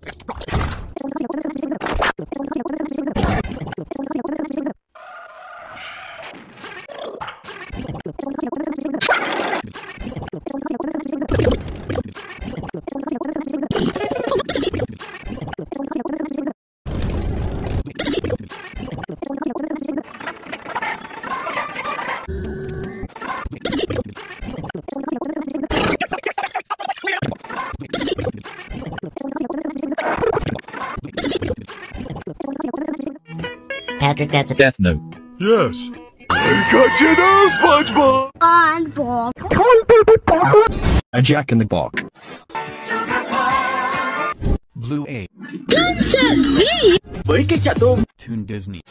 Patrick, that's a Death Note. Yes. I got you now, SpongeBob! SpongeBob! A Jack in the Box. Blue A. Với cái chả tôm. Toon Disney.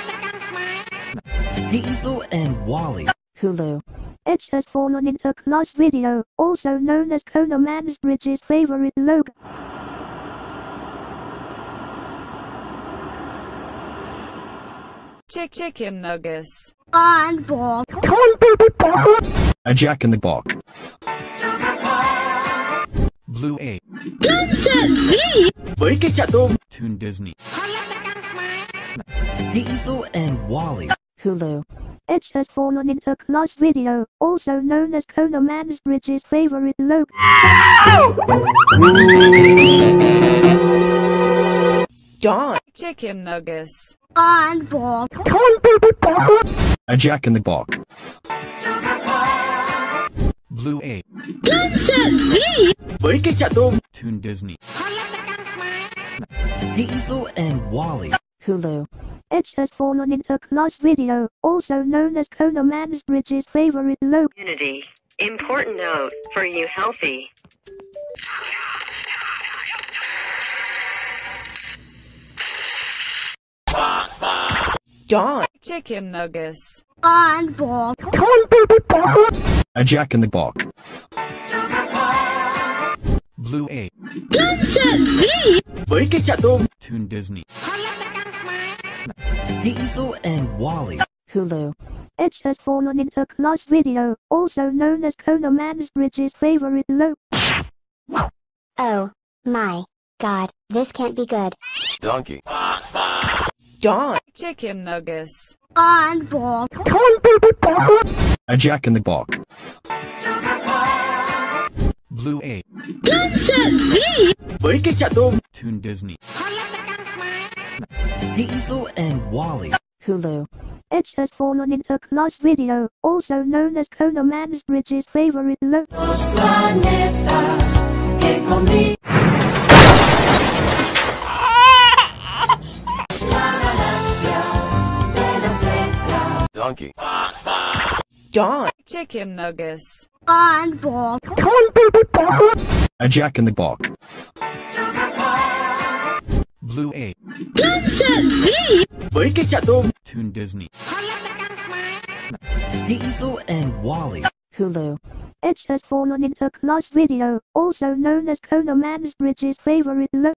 Hazel and Wally. Hulu. Edge has fallen into Class Video, also known as Conan Bridges' favorite logo. Chicken nuggets. SpongeBob! A Jack in the Box. Blue A. Với cái chả tôm. Toon Disney. Hazel and Wally. Hulu. Edge has fallen into Class Video, also known as Conan Bridges' favorite logo. Dawn. Chicken nuggets. SpongeBob! A Jack in the Box. Blue A. Với cái chả tôm. Toon Disney. Hazel and Wally. Hulu. Edge has fallen into Class Video, also known as Conan Bridges' favorite logo. Unity. Important note for you healthy. Dawn. Chicken nuggets. SpongeBob! A Jack in the Box. Blue A. Với cái chả tôm. Toon Disney. Hazel and Wally. Hulu. Edge has fallen into Class Video, also known as Conan Bridges' favorite logo. Oh my god, this can't be good. Donkey. Dawn. Chicken nuggets. SpongeBob! A Jack in the Box. Blue A. Với cái chả tôm. Toon Disney. Hazel and Wally. Hulu. Edge has fallen into Class Video, also known as Conan Bridges' favorite logo. Donkey. Dawn. Chicken nuggets. SpongeBob! A Jack in the Box. Blue A. Với cái chả tôm. Toon Disney. Hazel and Wally. Hulu. Edge has fallen into Class Video, also known as Conan Bridges' favorite logo.